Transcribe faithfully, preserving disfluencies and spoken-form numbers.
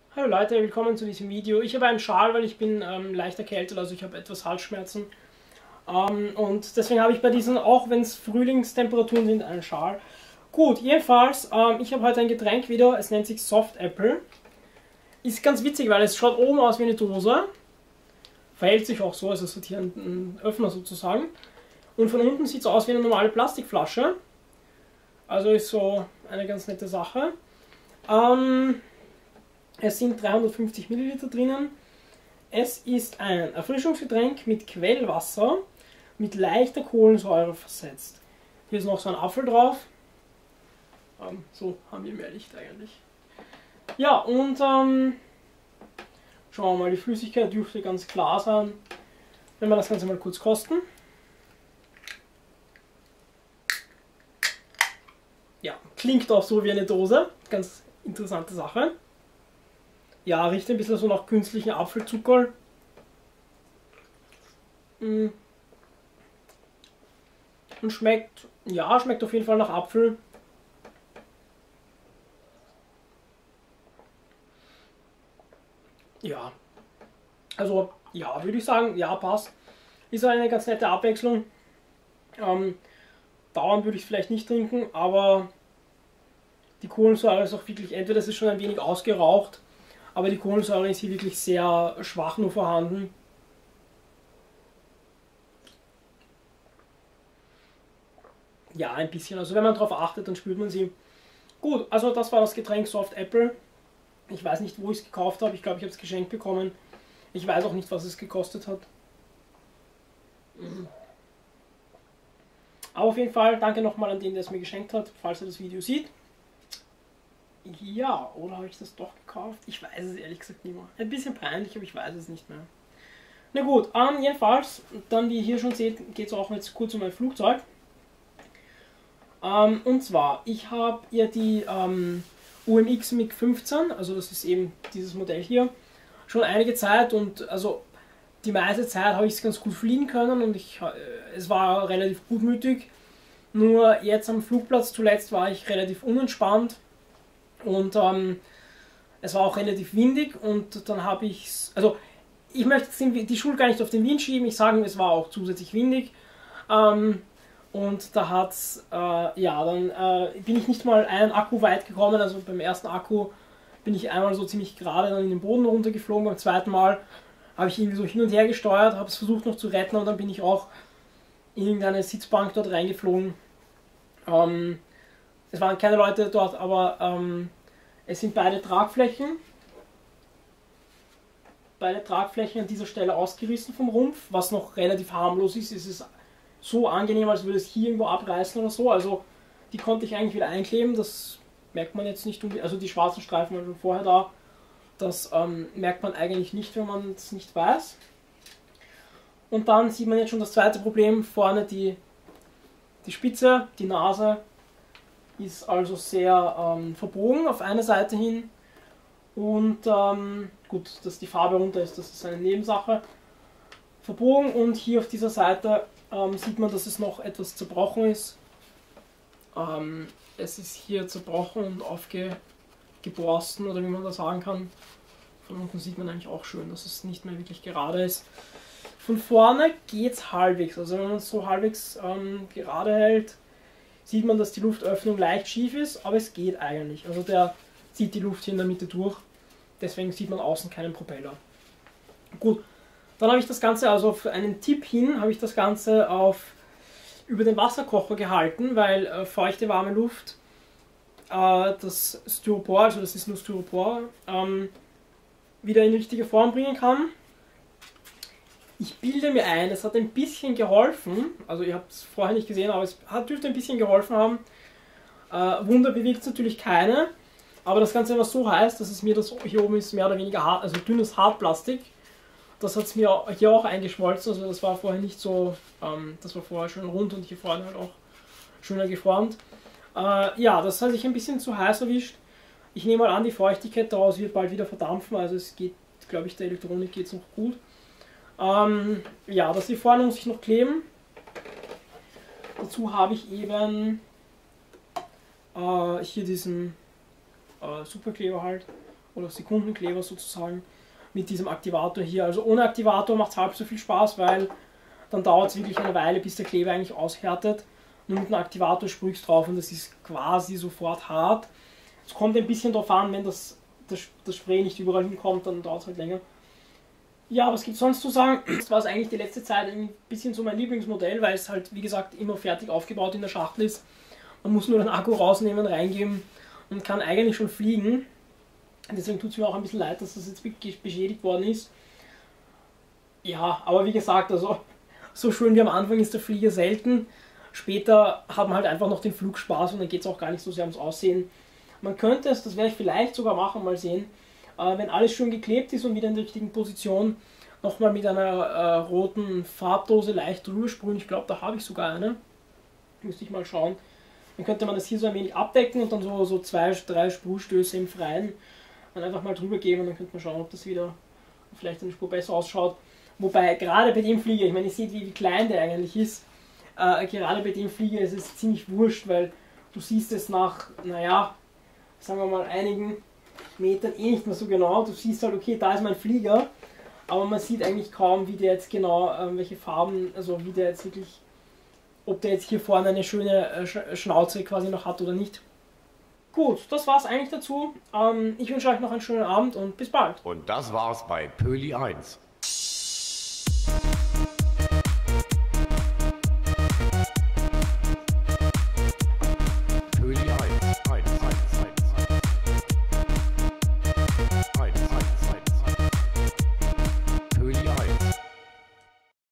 Hallo Leute, willkommen zu diesem Video. Ich habe einen Schal, weil ich bin ähm, leicht erkältet, also ich habe etwas Halsschmerzen. Ähm, und deswegen habe ich bei diesen, auch wenn es Frühlingstemperaturen sind, einen Schal. Gut, jedenfalls, ähm, ich habe heute ein Getränk wieder, es nennt sich Soft Apple. Ist ganz witzig, weil es schaut oben aus wie eine Dose. Verhält sich auch so, also es hat hier einen Öffner sozusagen. Und von unten sieht es aus wie eine normale Plastikflasche. Also ist so eine ganz nette Sache. Ähm... Es sind dreihundertfünfzig Milliliter drinnen. Es ist ein Erfrischungsgetränk mit Quellwasser mit leichter Kohlensäure versetzt. Hier ist noch so ein Apfel drauf. Ähm, so haben wir mehr Licht eigentlich. Ja, und ähm, schauen wir mal, die Flüssigkeit dürfte ganz klar sein. Wenn wir das Ganze mal kurz kosten. Ja, klingt auch so wie eine Dose. Ganz interessante Sache. Ja, riecht ein bisschen so nach künstlichen Apfelzucker. Und schmeckt, ja, schmeckt auf jeden Fall nach Apfel. Ja, also, ja, würde ich sagen, ja, passt. Ist eine ganz nette Abwechslung. Ähm, dauernd würde ich es vielleicht nicht trinken, aber die Kohlensäure ist auch wirklich, entweder es ist schon ein wenig ausgeraucht, aber die Kohlensäure ist hier wirklich sehr schwach nur vorhanden. Ja, ein bisschen. Also wenn man darauf achtet, dann spürt man sie. Gut, also das war das Getränk Soft Apple. Ich weiß nicht, wo ich es gekauft habe. Ich glaube, ich habe es geschenkt bekommen. Ich weiß auch nicht, was es gekostet hat. Aber auf jeden Fall danke nochmal an den, der es mir geschenkt hat, falls er das Video sieht. Ja, oder habe ich das doch gekauft? Ich weiß es ehrlich gesagt nicht mehr. Ein bisschen peinlich, aber ich weiß es nicht mehr. Na gut, ähm, jedenfalls, dann wie ihr hier schon seht, geht es auch jetzt kurz um mein Flugzeug. Ähm, und zwar, ich habe ja die ähm, U M X MiG fünfzehn, also das ist eben dieses Modell hier, schon einige Zeit und also die meiste Zeit habe ich es ganz gut fliegen können und ich, äh, es war relativ gutmütig. Nur jetzt am Flugplatz zuletzt war ich relativ unentspannt. Und ähm, es war auch relativ windig und dann habe ich es, also ich möchte die Schuld gar nicht auf den Wind schieben, ich sage, es war auch zusätzlich windig. Ähm, und da hat es, äh, ja, dann äh, bin ich nicht mal einen Akku weit gekommen, also beim ersten Akku bin ich einmal so ziemlich gerade dann in den Boden runtergeflogen, beim zweiten Mal habe ich irgendwie so hin und her gesteuert, habe es versucht noch zu retten und dann bin ich auch in irgendeine Sitzbank dort reingeflogen. Ähm, Es waren keine Leute dort, aber ähm, es sind beide Tragflächen. Beide Tragflächen an dieser Stelle ausgerissen vom Rumpf, was noch relativ harmlos ist. Es ist so angenehm, als würde es hier irgendwo abreißen oder so. Also die konnte ich eigentlich wieder einkleben. Das merkt man jetzt nicht. Also die schwarzen Streifen waren schon vorher da. Das ähm, merkt man eigentlich nicht, wenn man es nicht weiß. Und dann sieht man jetzt schon das zweite Problem. Vorne die, die Spitze, die Nase ist also sehr ähm, verbogen auf eine Seite hin und ähm, gut, dass die Farbe runter ist, das ist eine Nebensache. Verbogen und hier auf dieser Seite ähm, sieht man, dass es noch etwas zerbrochen ist. Ähm, es ist hier zerbrochen und aufgeborsten oder wie man das sagen kann. Von unten sieht man eigentlich auch schön, dass es nicht mehr wirklich gerade ist. Von vorne geht es halbwegs, also wenn man es so halbwegs ähm, gerade hält, sieht man, dass die Luftöffnung leicht schief ist, aber es geht eigentlich. Also der zieht die Luft hier in der Mitte durch, deswegen sieht man außen keinen Propeller. Gut, dann habe ich das Ganze, also für einen Tipp hin, habe ich das Ganze auf über den Wasserkocher gehalten, weil äh, feuchte, warme Luft äh, das Styropor, also das ist nur Styropor, ähm, wieder in die richtige Form bringen kann. Ich bilde mir ein, es hat ein bisschen geholfen, also ihr habt es vorher nicht gesehen, aber es hat, dürfte ein bisschen geholfen haben. Äh, Wunder bewirkt es natürlich keine, aber das Ganze war so heiß, dass es mir, das hier oben ist mehr oder weniger hart, also dünnes Hartplastik, das hat es mir hier auch eingeschmolzen, also das war vorher nicht so, ähm, das war vorher schön rund und hier vorne halt auch schöner geformt. Äh, ja, das hat sich ein bisschen zu heiß erwischt. Ich nehme mal an, die Feuchtigkeit daraus wird bald wieder verdampfen, also es geht, glaube ich, der Elektronik geht es noch gut. Ähm, ja, dass die vorne muss ich noch kleben. Dazu habe ich eben äh, hier diesen äh, Superkleber halt oder Sekundenkleber sozusagen mit diesem Aktivator hier. Also ohne Aktivator macht es halb so viel Spaß, weil dann dauert es wirklich eine Weile, bis der Kleber eigentlich aushärtet. Nur mit einem Aktivator sprühst drauf und das ist quasi sofort hart. Es kommt ein bisschen darauf an, wenn das, das, das Spray nicht überall hinkommt, dann dauert es halt länger. Ja, was gibt es sonst zu sagen? Das war es eigentlich die letzte Zeit ein bisschen so mein Lieblingsmodell, weil es halt, wie gesagt, immer fertig aufgebaut in der Schachtel ist. Man muss nur den Akku rausnehmen, reingeben und kann eigentlich schon fliegen. Deswegen tut es mir auch ein bisschen leid, dass das jetzt wirklich beschädigt worden ist. Ja, aber wie gesagt, also so schön wie am Anfang ist der Flieger selten. Später hat man halt einfach noch den Flugspaß und dann geht es auch gar nicht so sehr ums Aussehen. Man könnte es, das werde ich vielleicht sogar machen, mal sehen, äh, wenn alles schön geklebt ist und wieder in der richtigen Position, nochmal mit einer äh, roten Farbdose leicht drüber sprühen. Ich glaube, da habe ich sogar eine. Müsste ich mal schauen. Dann könnte man das hier so ein wenig abdecken und dann so, so zwei, drei Sprühstöße im Freien dann einfach mal drüber geben und dann könnte man schauen, ob das wieder vielleicht eine Spur besser ausschaut. Wobei, gerade bei dem Flieger, ich meine, ihr seht, wie, wie klein der eigentlich ist, äh, gerade bei dem Flieger ist es ziemlich wurscht, weil du siehst es nach, naja, sagen wir mal, einigen Metern eh nicht mehr so genau. Du siehst halt, okay, da ist mein Flieger, aber man sieht eigentlich kaum, wie der jetzt genau, äh, welche Farben, also wie der jetzt wirklich, ob der jetzt hier vorne eine schöne äh, Schnauze quasi noch hat oder nicht. Gut, das war's eigentlich dazu. Ähm, ich wünsche euch noch einen schönen Abend und bis bald. Und das war's bei Pöli eins.